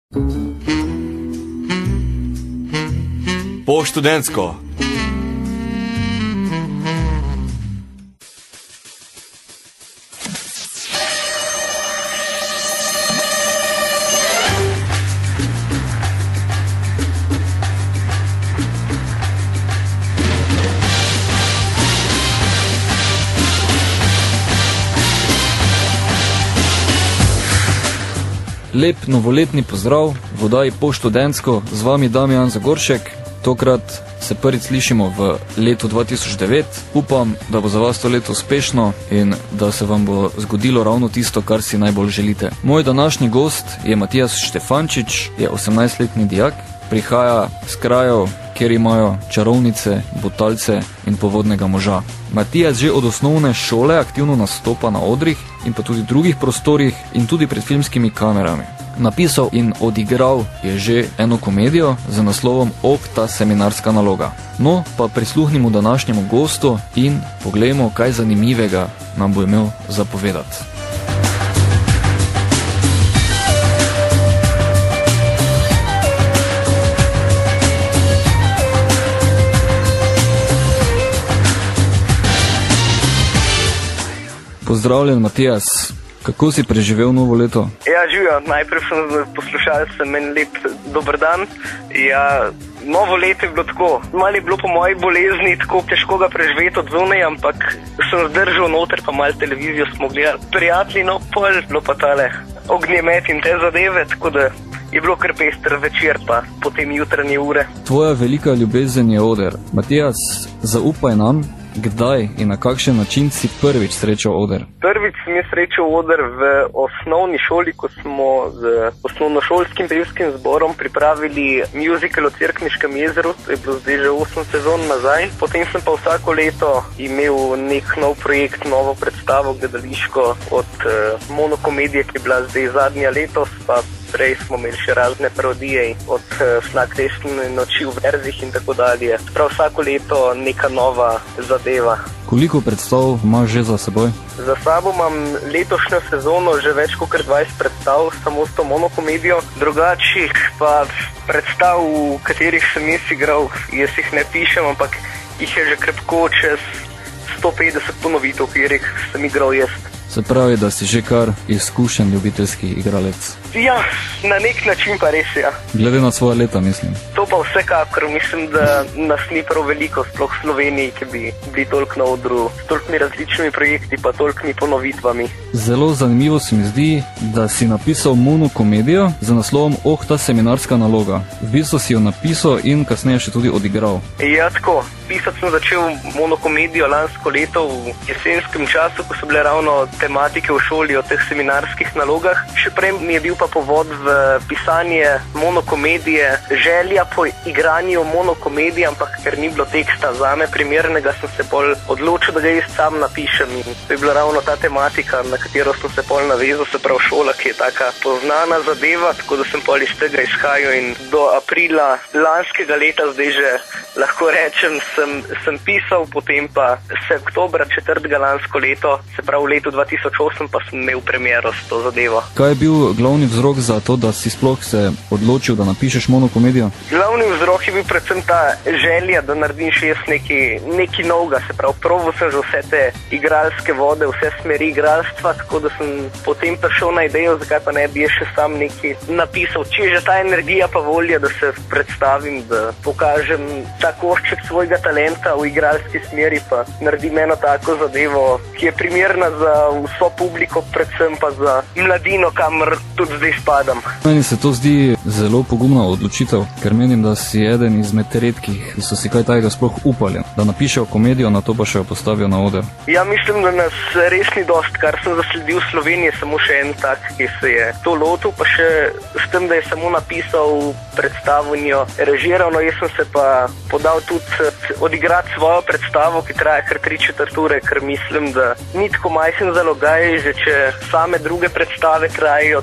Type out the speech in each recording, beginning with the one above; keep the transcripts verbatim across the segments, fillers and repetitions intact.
Po študentsko. Lep novoletni pozdrav v oddaji Po študentsko, z vami Damijan Zagoršek. Tokrat se prvič slišimo v letu dva tisoč devet. Upam, da bo za vas to leto uspešno in da se vam bo zgodilo ravno tisto, kar si najbolj želite. Moj današnji gost je Matijas Štefančič, je osemnajstletni dijak, prihaja z krajev, kjer imajo čarovnice, butalce in povodnega moža. Matijas že od osnovne šole aktivno nastopa na odrih in pa tudi drugih prostorih in tudi pred filmskimi kamerami. Napisal in odigral je že eno komedijo z naslovom Ok, ta seminarska naloga. No, pa prisluhnimo današnjemu gostu in poglejmo, kaj zanimivega nam bo imel zapovedati. Pozdravljen, Matijas. Kako si preživel novo leto? Ja, živijo. Najprej sem poslušal, sem en lep dober dan. Ja, novo leto je bilo tako. Malo je bilo po moji bolezni tako težko ga preživeti od zunaj, ampak sem zdržal noter, pa malo televizijo smo gledali. Prijatelji, no, pol, bilo pa tale ognjemet in te zadeve, tako da je bilo kar pester večer pa potem jutranje ure. Tvoja velika ljubezen je oder. Matijas, zaupaj nam, kdaj in na kakšen način si prvič srečal oder? Prvič sem je srečal oder v osnovni šoli, ko smo z osnovnošolskim pevskim zborom pripravili musical o Cerkniškem jezeru, to je bilo zdaj že osem sezon nazaj. Potem sem pa vsako leto imel nek nov projekt, novo predstavo gledališko od uh, monokomedije, ki je bila zdaj zadnja letos, pa prej smo imeli še razne parodije od uh, Flag Testne noči v verzih in tako dalje. Prav vsako leto neka nova zadeva. Koliko predstav imaš že za seboj? Za sabo imam letošnjo sezono že več kot dvajset predstav, samo s to monokomedijo. Drugačih pa predstav, v katerih sem jaz igral, jaz jih ne pišem, ampak jih je že krepko čez sto petdeset ponovitev, v katerih sem igral jaz. Se pravi, da si že kar izkušen ljubiteljski igralec. Ja, na nek način pa res, ja. Glede na svoje leta, mislim. To pa vsekakor, mislim, da nas ni prav veliko, sploh v Sloveniji, ki bi bili toliko na odru, s tolikimi različnimi projekti, pa tolikimi ponovitvami. Zelo zanimivo se mi zdi, da si napisal monokomedijo z naslovom Ok, ta seminarska naloga. V bistvu si jo napisal in kasneje še tudi odigral. Ja, tako. Pisati sem začel monokomedijo lansko leto v jesenskem času, ko so bile ravno tematike v šoli o teh seminarskih nalogah. Še prej mi je bil pa povod v pisanje monokomedije, želja po igranju monokomedije, ampak ker ni bilo teksta zame primernega, sem se pol odločil, da ga jaz sam napišem. In to je bila ravno ta tematika, na katero sem se pol navezal, se prav šola, ki je taka poznana zadeva, tako da sem pol iz tega izhajal in do aprila lanskega leta, zdaj že lahko rečem, sem, sem pisal, potem pa se oktobra četrtega lansko leto, se prav v letu dva tisoč osem, pa sem imel premiero s to zadevo. Kaj je bil glavni vzrok za to, da si sploh se odločil, da napišeš monokomedijo? Glavni vzrok je bil predvsem ta želja, da naredim še jaz neki, neki novega, se prav proval sem že vse te igralske vode, vse smeri igralstva, tako da sem potem prišel na idejo, zakaj pa ne bi še sam neki napisal. Če je že ta energija pa volja, da se predstavim, da pokažem ta košček svojega talenta v igralski smeri, pa naredim eno tako zadevo, ki je primerna za vso publiko, predvsem pa za mladino, kamor tudi zdaj spadam. Meni se to zdi zelo pogumna odločitev, ker menim, da si eden izmed redkih, ki so si kaj tajega sploh upali, da napišejo komedijo, na to pa še jo postavijo na oder. Ja, mislim, da nas res ni dost, kar sem zasledil v Sloveniji, samo še en tak, ki se je to lotil, pa še s tem, da je samo napisal predstavo in jo režiral, no jaz sem se pa podal tudi odigrati svojo predstavo, ki traja kar tri četrt ure, ker mislim, da ni tako majhen zalogaj, že če same druge predstave trajajo tako dobro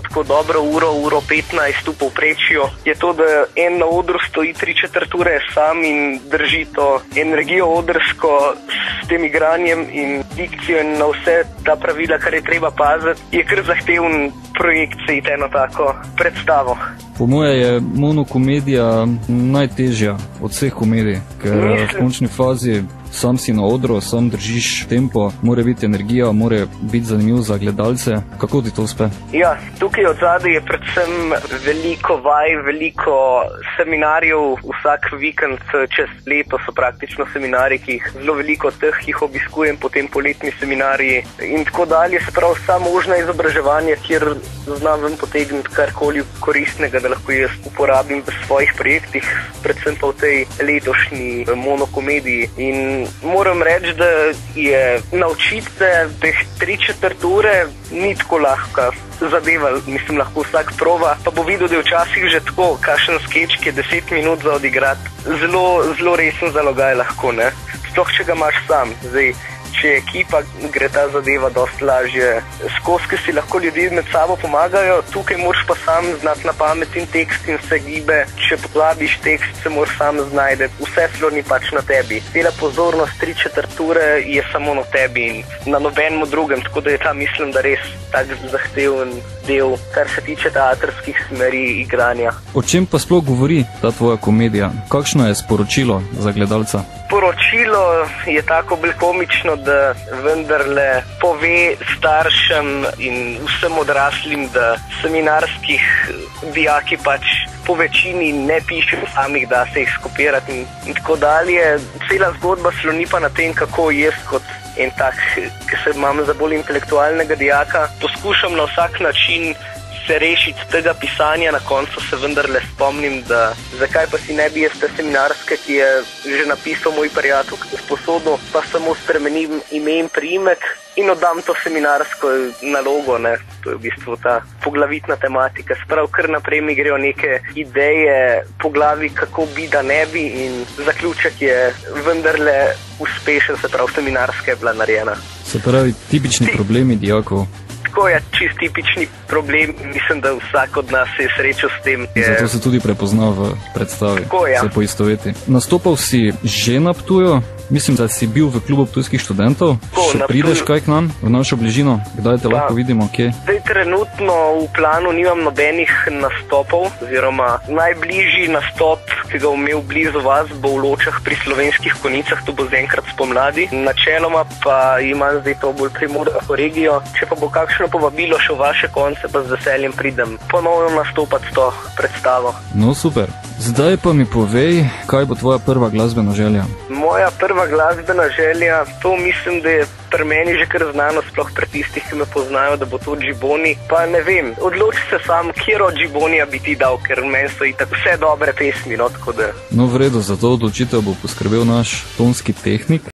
dobro uro, uro petnajst v povprečju, je to, da en na odru stoji tri četrt ure sam in drži to energijo odrsko s tem igranjem in dikcijo in na vse ta pravila, kar je treba paziti, je kar zahteven projekt se iti eno tako predstavo. Po moje je monokomedija najtežja od vseh komedij, ker Mislim. v končni fazi sam si na odru, sam držiš tempo, mora biti energija, mora biti zanimiv za gledalce. Kako ti to uspe? Ja, tukaj od zadaj je predvsem veliko vaj, veliko seminarjev, vsak vikend čez leto so praktično seminarji, ki jih zelo veliko teh jih obiskujem, potem poletni seminarji in tako dalje, se pravi vsa možna izobraževanja, kjer znam ven potegniti karkoli koristnega, da lahko jaz uporabim v svojih projektih, predvsem pa v tej letošnji monokomediji. In moram reči, da je naučiti se teh tri četrt ure ni tako lahka zadeva, mislim, lahko vsak prova, pa bo videl, da je včasih že tako, kakšen skeč, ki je deset minut za odigrati, zelo, zelo resen zalogaj lahko, ne? Sploh, če ga imaš sam. Zdaj, če je ekipa, gre ta zadeva dosti lažje. Skozi, ki si lahko ljudje med sabo pomagajo, tukaj moraš pa sam znati na pamet in tekst in se gibe. Če pozabiš tekst, se moraš sam znajti. Vse sloni pač na tebi. Cela pozornost tri četrt ure je samo na tebi in na nobenemu drugem, tako da je ta, mislim, da res tak zahteven del, kar se tiče teatrskih smeri igranja. O čem pa sploh govori ta tvoja komedija? Kakšno je sporočilo za gledalca? Poročilo je tako bolj komično, da vendarle pove staršem in vsem odraslim, da seminarskih dijaki pač po večini ne pišejo samih, da se jih skopirati in, in tako dalje. Cela zgodba sloni pa na tem, kako jaz kot en tak, ki se imam za bolj intelektualnega dijaka, poskušam na vsak način se rešiti tega pisanja, na koncu se vendarle spomnim, da zakaj pa si ne bi jaz te seminarske, ki je že napisal moj prijatelj, sposodil, pa samo spremenim ime in priimek in oddam to seminarsko nalogo, ne. To je v bistvu ta poglavitna tematika. Sprav kar naprej mi grejo neke ideje po glavi, kako bi, da ne bi, in zaključek je vendarle uspešen, se pravi seminarska je bila narejena. Se pravi, tipični problemi dijakov. Tako je, čist tipični problem, mislim, da vsak od nas se je srečal s tem. Je... Zato se tudi prepozna v predstavi, Tako, ja. Se poistoveti. Nastopal si že na Ptuju, mislim, da si bil v klubu ptujskih študentov. Tako, Še prideš kaj k nam, v našo bližino, kdaj te Ja. lahko vidimo, kje? Zdaj trenutno v planu nimam nobenih nastopov, oziroma najbližji nastop, ki ga bom imel blizu vas, bo v Ločah pri Slovenskih konicah, to bo zaenkrat spomladi. Načeloma pa imam zdaj to bolj primorsko regijo. Če pa bo kakšno povabilo še v vaše konce, pa z veseljem pridem ponovno nastopati to predstavo. No, super. Zdaj pa mi povej, kaj bo tvoja prva glasbena želja? Moja prva glasbena želja, to mislim, da je pri meni že kar znano, sploh pri tistih, ki me poznajo, da bo to Džiboni. Pa ne vem, odloči se sam, kjer od Džibonija bi ti dal, ker meni so itak vse dobre pesmi, no, tako da... No, v redu, za to odločitev bo poskrbel naš tonski tehnik.